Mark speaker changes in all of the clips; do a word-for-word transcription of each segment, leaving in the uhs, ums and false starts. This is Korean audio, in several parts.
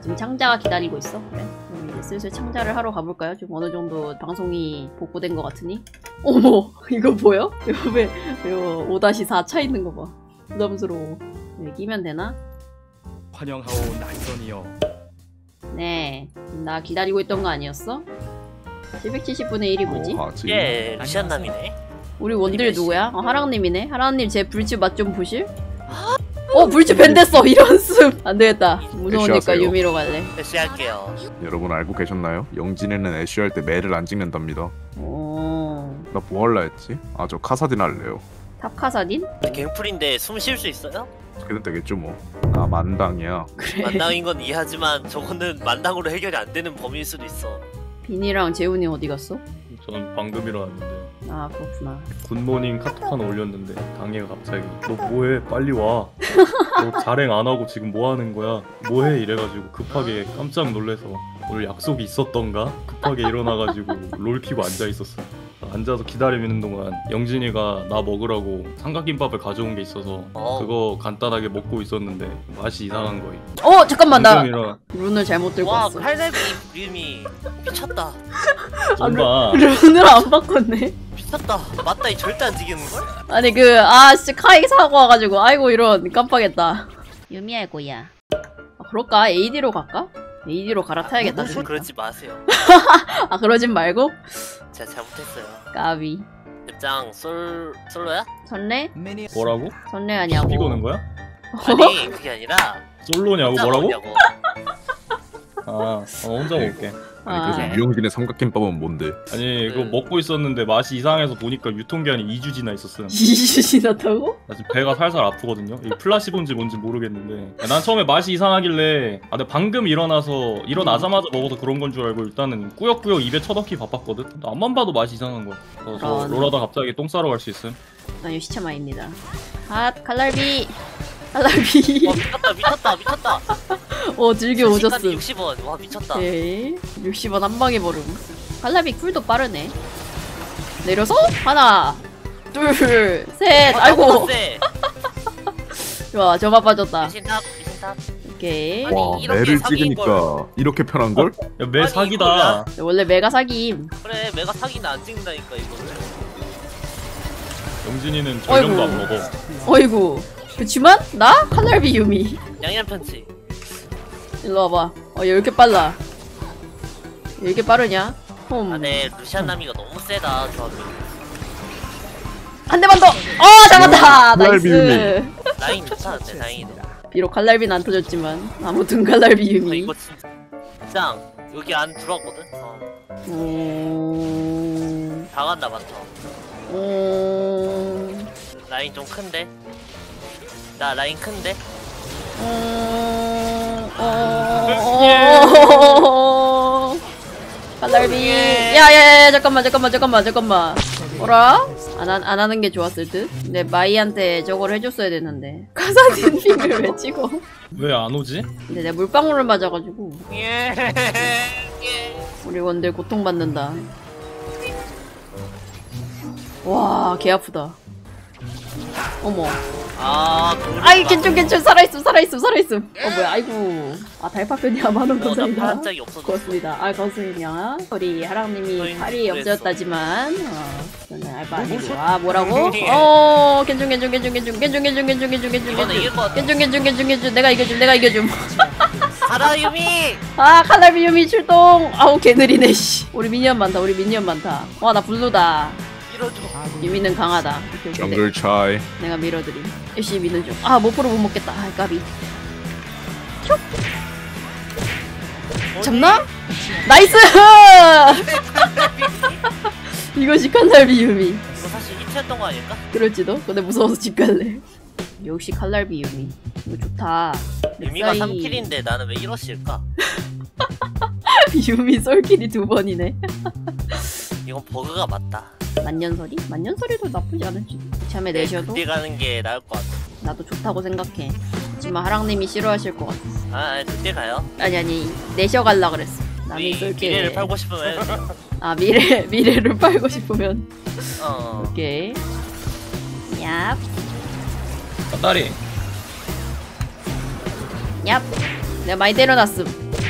Speaker 1: 지금 창자가 기다리고 있어. 그래. 그럼 이제 슬슬 창자를 하러 가볼까요? 좀 어느 정도 방송이 복구된 것 같으니. 어머, 이거 보여? 이거 왜 이거 오 사 차 있는 거 봐. 부담스러워. 여기 끼면 되나?
Speaker 2: 환영하오 날선이여.
Speaker 1: 네, 나 기다리고 있던 거 아니었어? 칠백칠십 분의 일이 뭐지?
Speaker 3: 어,
Speaker 4: 예, 루시안남이네.
Speaker 1: 우리 원딜 누구야? 어, 하랑님이네? 하랑님 제 불치 맛 좀 보실? 어, 불치 밴댔어! 이런 습! 안되겠다. 무서우니까
Speaker 3: 애쉬하세요.
Speaker 1: 유미로 갈래.
Speaker 4: 패시 할게요.
Speaker 3: 여러분 알고 계셨나요? 영진이는 애쉬할 때 매를 안 찍는답니다.
Speaker 1: 오...
Speaker 3: 나 뭐 할라 했지? 아 저 카사딘 할래요.
Speaker 1: 탑카사딘?
Speaker 4: 갱플인데 숨 쉴 수 있어요?
Speaker 3: 그래도 되겠죠 뭐. 아 만당이야.
Speaker 1: 그래.
Speaker 4: 만당인 건 이해하지만 저거는 만당으로 해결이 안 되는 범위일 수도 있어.
Speaker 1: 비니랑 재훈이 어디 갔어?
Speaker 5: 전 방금 일어났는데
Speaker 1: 아, 그렇구나.
Speaker 5: 굿모닝 카톡 하나 올렸는데 당해가 갑자기 너 뭐해 빨리 와. 너 자랭 안 하고 지금 뭐 하는 거야? 뭐해 이래가지고 급하게 깜짝 놀래서 오늘 약속이 있었던가? 급하게 일어나가지고 롤 키고 앉아있었어. 앉아서 기다리는 동안 영진이가 나 먹으라고 삼각김밥을 가져온 게 있어서
Speaker 4: 어.
Speaker 5: 그거 간단하게 먹고 있었는데 맛이 이상한 거임.
Speaker 1: 어, 잠깐만, 나
Speaker 5: 방금 일어나
Speaker 1: 룬을 잘못 들고
Speaker 4: 와,
Speaker 1: 왔어.
Speaker 4: 칼날비 류미 미쳤다.
Speaker 5: 쏜다.
Speaker 1: 룬을 안 바꿨네.
Speaker 4: 미쳤다. 맞다, 이 절대 안 지겠는걸?
Speaker 1: 아니 그, 아 진짜 카이 사고 와가지고 아이고 이런 깜빡했다. 유미야 고야. 아, 그럴까? 에이디로 갈까? 에이디로 갈아타야겠다. 진짜.
Speaker 4: 그러지 마세요.
Speaker 1: 아 그러진 말고?
Speaker 4: 제가 잘못했어요.
Speaker 1: 까비.
Speaker 4: 입장 솔 솔로야?
Speaker 1: 선례?
Speaker 5: 뭐라고?
Speaker 1: 선례 아니야고.
Speaker 5: 시비 거는 거야?
Speaker 4: 아니 그게 아니라
Speaker 5: 솔로냐고
Speaker 4: 혼자
Speaker 5: 뭐라고?
Speaker 4: 먹냐고.
Speaker 5: 아 어, 혼자 먹을게.
Speaker 3: 아니
Speaker 1: 아.
Speaker 3: 그래서 유영진의 삼각김밥은 뭔데?
Speaker 5: 아니 그거
Speaker 4: 네.
Speaker 5: 먹고 있었는데 맛이 이상해서 보니까 유통기한이 이 주 지나 있었음.
Speaker 1: 이주 지났다고?
Speaker 5: 나 지금 배가 살살 아프거든요. 이 플라시본지 뭔지 모르겠는데 난 처음에 맛이 이상하길래 아 내가 방금 일어나서 일어나자마자 먹어서 그런 건 줄 알고 일단은 꾸역꾸역 입에 쳐넣기 바빴거든. 근데 앞만 봐도 맛이 이상한 거야. 그래서
Speaker 1: 아, 네.
Speaker 5: 롤하다 갑자기 똥 싸러 갈 수 있음.
Speaker 1: 아니요 시차마입니다. 핫 칼날비. 칼날비.
Speaker 4: 와 미쳤다 미쳤다 미쳤다.
Speaker 1: 어 즐겨 오졌음.
Speaker 4: 육십 원. 와 미쳤다.
Speaker 1: 오케이. 육십 원 한 방에 버름. 칼날비 쿨도 빠르네. 내려서 하나 둘 셋.
Speaker 4: 어,
Speaker 1: 아이고.
Speaker 4: 나보다 세.
Speaker 1: 좋아 저만 빠졌다.
Speaker 4: 미신탑 미신탑.
Speaker 1: 오케이.
Speaker 4: 아니,
Speaker 3: 와
Speaker 4: 이렇게
Speaker 3: 매를
Speaker 4: 사기인
Speaker 3: 찍으니까 이렇게 편한 걸?
Speaker 5: 야매
Speaker 4: 아니,
Speaker 5: 사기다.
Speaker 1: 원래 메가 사기임.
Speaker 4: 그래 메가 사기는 안 찍는다니까 이거.
Speaker 5: 영진이는 전령도 안
Speaker 1: 어이구.
Speaker 5: 먹어.
Speaker 1: 어이구. 그치만 나 칼날비 유미.
Speaker 4: 양양 편치.
Speaker 1: 일로 와봐. 어, 왜 이렇게 빨라? 왜 이렇게 빠르냐? 홈.
Speaker 4: 아, 네 루시안 나미가 너무 세다 조합이.
Speaker 1: 한 대만 더! 어, 잡았다!
Speaker 3: 칼날비
Speaker 1: 나이스!
Speaker 4: 라인 좋다는데 다행이네.
Speaker 1: 비록 칼날비는 안 터졌지만, 아무튼 칼날비
Speaker 4: 아,
Speaker 1: 유미.
Speaker 4: 이거 진짜. 짱 여기 안 들어왔거든. 어.
Speaker 1: 오...
Speaker 4: 다 간다 맞죠?
Speaker 1: 오...
Speaker 4: 라인 좀 큰데. 나 라인 큰데.
Speaker 1: 오... 오... 칼날비. 야야야 잠깐만 잠깐만 잠깐만 잠깐만. 뭐라? 안, 하, 안 하는 게 좋았을 듯? 근데 마이한테 저걸 해줬어야 됐는데. 카사딘 핑을 왜 찍어?
Speaker 5: 왜 안 오지?
Speaker 1: 근데 내가 물방울을 맞아가지고
Speaker 4: 예.
Speaker 1: 우리 원들 고통받는다. 와, 개 아프다. 어머.
Speaker 4: 아,
Speaker 1: 아이, 괜찮, 괜찮. 살아있음, 살아있음, 살아있음. 어, 뭐야, 아이고. 아, 달파편이야. 만원 감사합니다.
Speaker 4: 한 적이 없어졌어.
Speaker 1: 고맙습니다. 아, 감사합니다. 우리 하랑님이
Speaker 4: 저희는
Speaker 1: 팔이
Speaker 4: 그랬어.
Speaker 1: 없어졌다지만, 어, 저는 알바 아니고. 아, 뭐라고? 어, 괜찮, 괜찮, 괜찮, 괜찮, 괜찮, 괜찮, 괜찮, 괜찮, 괜찮,
Speaker 4: 이거는 이길 것 같아.
Speaker 1: 괜찮, 괜찮, 괜찮, 괜찮. 내가 이겨줌, 내가 이겨줌.
Speaker 4: 가라 유미.
Speaker 1: 아, 칼날비 유미 출동! 아우, 개느리네, 씨. 우리 미니언 많다, 우리 미니언 많다. 와, 나 블루다.
Speaker 4: 밀어줘.
Speaker 1: 유미는 강하다. 오케이, 오케이.
Speaker 3: 정글 차이.
Speaker 1: 내가 밀어드림. 열심히 미는 중. 아, 모프로 못 먹겠다. 아, 까비. 촉! 잡나? 나이스! 이것이 칼날비 유미.
Speaker 4: 이거 사실 히트였던 거 아닐까?
Speaker 1: 그럴지도? 근데 무서워서 집 갈래. 역시 칼날비 유미. 이거 좋다.
Speaker 4: 유미가
Speaker 1: 넥사이-
Speaker 4: 삼 킬인데 나는 왜 이러실까?
Speaker 1: 유미 솔킬이 두 번이네.
Speaker 4: 이건 버그가 맞다.
Speaker 1: 만년설이? 만년설이도 나쁘지 않을지. 참에 내셔도
Speaker 4: 그때 가는 게 나을 것 같아.
Speaker 1: 나도 좋다고 생각해. 하지만 하랑님이 싫어하실 것 같아.
Speaker 4: 아, 그때 가요.
Speaker 1: 아니 아니 내셔 갈라 그랬어. 남이
Speaker 4: 우리
Speaker 1: 쏠게.
Speaker 4: 미래를 팔고 싶으면 해도 돼요.
Speaker 1: 아 미래 미래를 팔고 싶으면.
Speaker 4: 어.
Speaker 1: 오케이. 얍.
Speaker 5: 아, 딸이
Speaker 1: 얍. 내가 많이 때려놨음.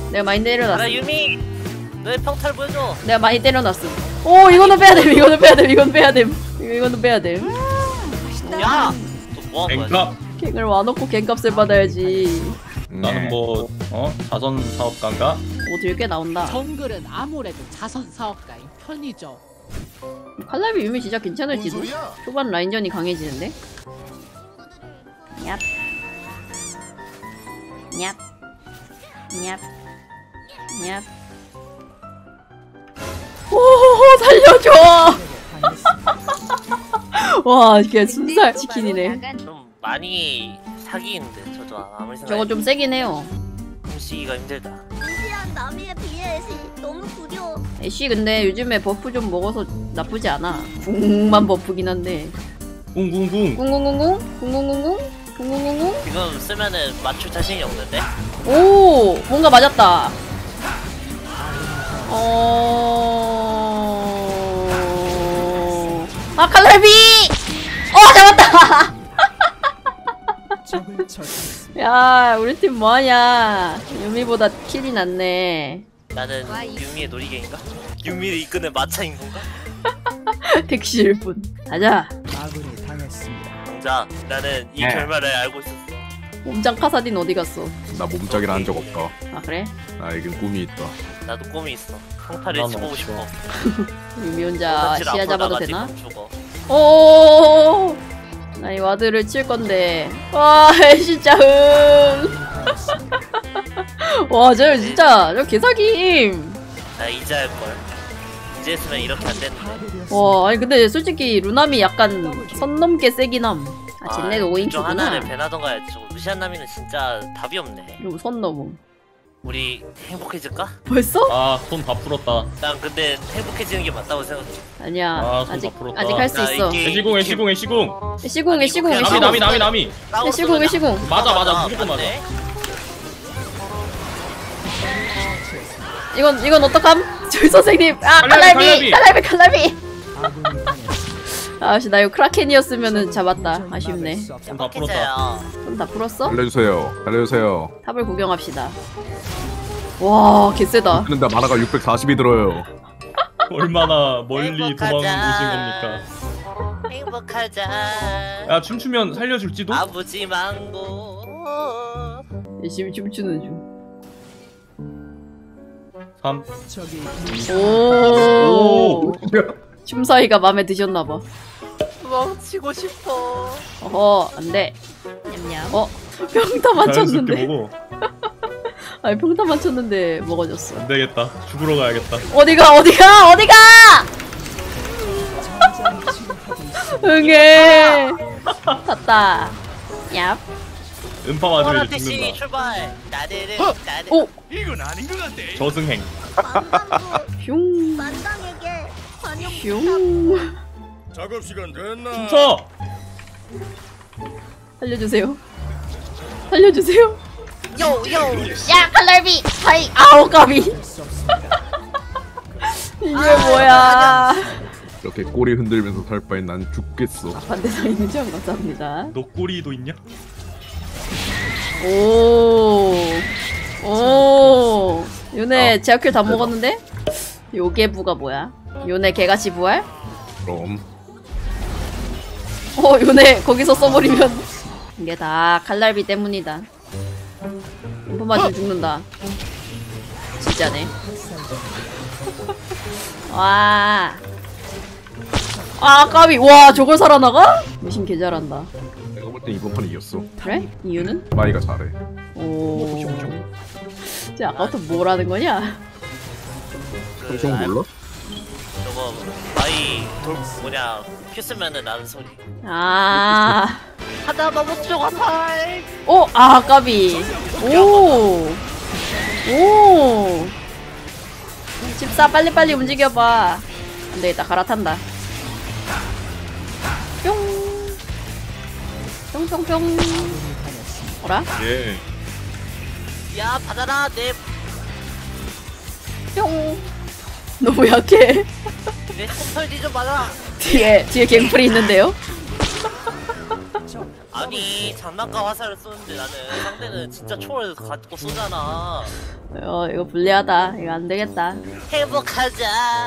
Speaker 1: 내가 많이 때려놨어.
Speaker 4: 나 유미 너의 평탈 보여줘.
Speaker 1: 내가 많이 때려놨어. 오 이거는 빼야됨 이거는 빼야됨 이건 빼야됨 이거는 빼야됨.
Speaker 4: 야! 너 뭐한 거야?
Speaker 5: 뱅값.
Speaker 1: 갱을 와놓고 갱값을 받아야지.
Speaker 5: 나는 뭐 어? 자선 사업가인가?
Speaker 1: 오딜 꽤 나온다.
Speaker 6: 정글은 아무래도 자선 사업가인 편이죠.
Speaker 1: 칼날비 유미 진짜 괜찮을지도. 초반 라인전이 강해지는데. 얍. 얍. 얍. 얍. 오 살려줘. 와 이게 순살 치킨이네.
Speaker 4: 좀 많이 사기인데 저도 아무리 생각해도
Speaker 1: 저거 좀 세긴 해요.
Speaker 4: 공시기가 힘들다.
Speaker 7: 신기한 남이에 비해 애쉬 너무 구려.
Speaker 1: 애쉬 근데 요즘에 버프 좀 먹어서 나쁘지 않아. 궁만 버프긴 한데.
Speaker 5: 궁궁궁.
Speaker 1: 궁궁궁궁 궁궁궁궁 궁궁궁궁.
Speaker 4: 지금 쓰면은 맞출 자신이 없는데?
Speaker 1: 오 뭔가 맞았다. 어. 아 칼날비. 어 잡았다. 야 우리 팀 뭐하냐. 유미보다 킬이 낫네.
Speaker 4: 나는 유미의 놀이개인가? 유미를 이끄는 마차인 건가?
Speaker 1: 택시일 뿐. 가자.
Speaker 4: 자, 나는 이
Speaker 3: 네.
Speaker 4: 결말을 알고 있었어.
Speaker 1: 몸짱 카사딘 어디 갔어?
Speaker 3: 나 몸짝이라 한 적 없다.
Speaker 1: 아 그래?
Speaker 3: 나에겐 꿈이 있다.
Speaker 4: 나도 꿈이 있어. 평타를
Speaker 5: 난
Speaker 4: 쳐보고
Speaker 5: 없어.
Speaker 4: 싶어.
Speaker 1: 유미 혼자
Speaker 4: 사실
Speaker 1: 시야
Speaker 4: 앞으로
Speaker 1: 잡아도
Speaker 4: 나가지
Speaker 1: 되나?
Speaker 4: 죽어.
Speaker 1: 오. 나 이 와드를 칠 건데. 와 진짜 흥. 와저 진짜 저 개사김.
Speaker 4: 나 이제 할 걸. 이제 했으면 이렇게 안 됐는데.
Speaker 1: 와 아니 근데 솔직히 루남이 약간 선 넘게 세긴 함. 아 쟤네도
Speaker 4: 둘 중
Speaker 1: 오인큐구나.
Speaker 4: 하나를 배나던가 해야지. 저거 루시안 나미는 진짜 답이 없네.
Speaker 1: 좀 선 넘음.
Speaker 4: 우리 행복해질까?
Speaker 1: 벌써?
Speaker 5: 아손 다 풀었다.
Speaker 4: 난 근데 행복해지는 게 맞다고 생각해.
Speaker 1: 아니야.
Speaker 5: 아, 손
Speaker 1: 아직
Speaker 5: 다 풀었다.
Speaker 1: 아직 할 수
Speaker 4: 나
Speaker 1: 있어.
Speaker 4: 이게-
Speaker 5: 애시궁 애시궁 애시궁.
Speaker 1: 시궁
Speaker 4: 아니,
Speaker 1: 시궁
Speaker 4: 이거
Speaker 5: 나미
Speaker 1: 시궁.
Speaker 5: 나미 나미 나미.
Speaker 1: 시궁 시궁.
Speaker 5: 맞아 맞아 무조건 맞아.
Speaker 1: 이건 이건 어떡함? 저희 선생님. 아
Speaker 5: 칼날비,
Speaker 1: 칼날비 칼날비 칼날비. 아씨 나 이거 크라켄이었으면은 잡았다. 아쉽네.
Speaker 5: 손 다 풀었다.
Speaker 4: 풀었다.
Speaker 1: 손 다 풀었어?
Speaker 3: 알려주세요. 알려주세요.
Speaker 1: 탑을 구경합시다. 와 개쎄다.
Speaker 3: 근데 만화가 육백사십이 들어요.
Speaker 5: 얼마나 멀리
Speaker 4: 행복하자.
Speaker 5: 도망 오신 겁니까?
Speaker 4: 행복하자.
Speaker 5: 야 춤추면 살려줄지도?
Speaker 4: 아버지 망고.
Speaker 1: 열심히 춤추는 중.
Speaker 5: 삼.
Speaker 1: 오. 춤사위가 마음에 드셨나봐.
Speaker 4: 멈추고 싶어.
Speaker 1: 어허 안돼. 냠냠. 어 평타 맞췄는데.
Speaker 5: 자연스럽게 보고.
Speaker 1: 아니 평타 맞췄는데 먹어졌어.
Speaker 5: 안 되겠다. 죽으러 가야겠다.
Speaker 1: 어디가 어디가 어디가? 응애. 탔다. 얍.
Speaker 5: 음파 맞으면
Speaker 4: 호라
Speaker 5: 이제
Speaker 4: 택시
Speaker 5: 죽는다.
Speaker 4: 출발. 나대를 나대.
Speaker 1: 오.
Speaker 5: 저승행.
Speaker 7: 만방구
Speaker 1: 슝.
Speaker 7: 만당에게 관용
Speaker 1: 슝.
Speaker 8: 작업 시간 됐나?
Speaker 5: 춤춰.
Speaker 1: 살려주세요. 살려주세요.
Speaker 4: 요요.
Speaker 1: 야 칼날비. 하이. 아우 까비. 이게 뭐야?
Speaker 3: 이렇게 꼬리 흔들면서 살 바엔 난 죽겠어.
Speaker 1: 반대상이는 좀 감사합니다.
Speaker 5: 너 꼬리도 있냐?
Speaker 1: 오. 오. 요네
Speaker 3: 아,
Speaker 1: 제어킬 다
Speaker 3: 대박.
Speaker 1: 먹었는데? 요게 부가 뭐야? 요네 개같이 부활?
Speaker 3: 그럼
Speaker 1: 어 요네 거기서 써버리면 이게 다 칼날비 때문이다. 인포 맞으면 죽는다. 진짜네. 와. 아 까비. 와 저걸 살아나가? 무신 개 잘한다.
Speaker 3: 내가 볼 땐 이번 판에 이겼어.
Speaker 1: 그래? 이유는?
Speaker 3: 마이가 잘해.
Speaker 1: 오. 쟤 아까부터 뭐라는 거냐?
Speaker 4: 그,
Speaker 3: 형
Speaker 4: 아,
Speaker 3: 몰라?
Speaker 4: 저거 마이 돌 뭐냐 큐 쓰면은 나는 소리.
Speaker 1: 아.
Speaker 4: 하다 너무 죽어서.
Speaker 1: 오, 아, 까비. 오. 오. 집사 빨리빨리 움직여봐. 안 되겠다, 갈아탄다. 뿅. 뿅뿅뿅. 어라?
Speaker 5: 예.
Speaker 4: 야 받아라 내
Speaker 1: 뿅. 너무 약해.
Speaker 4: 내 손털지 좀 받아.
Speaker 1: 뒤에, 뒤에 갱플이 있는데요?
Speaker 4: 아니 장난감 화살을 쏘는데 나는 상대는 진짜 총을 갖고 쏘잖아.
Speaker 1: 어 이거 불리하다. 이거 안 되겠다.
Speaker 4: 행복하자.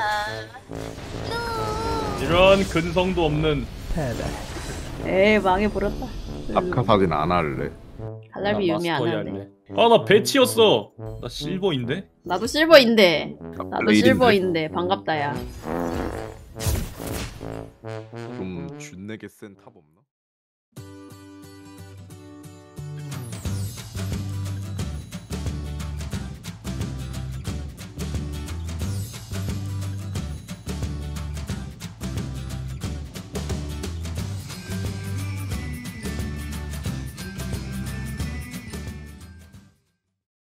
Speaker 5: 이런 근성도 없는
Speaker 1: 에이 망해버렸다.
Speaker 3: 아카 사진 안 할래.
Speaker 1: 갈라비
Speaker 5: 나
Speaker 1: 유미 안
Speaker 5: 마스터이
Speaker 1: 하는데.
Speaker 5: 할래. 아 나 배치였어. 나 실버인데?
Speaker 1: 나도 실버인데.
Speaker 3: 나
Speaker 1: 나도
Speaker 3: 블레이드인데?
Speaker 1: 실버인데 반갑다 야.
Speaker 3: 좀 준내게 센 탑 없나?